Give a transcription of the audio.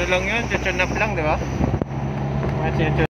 Ano lang yun, tune up lang, di ba? Mga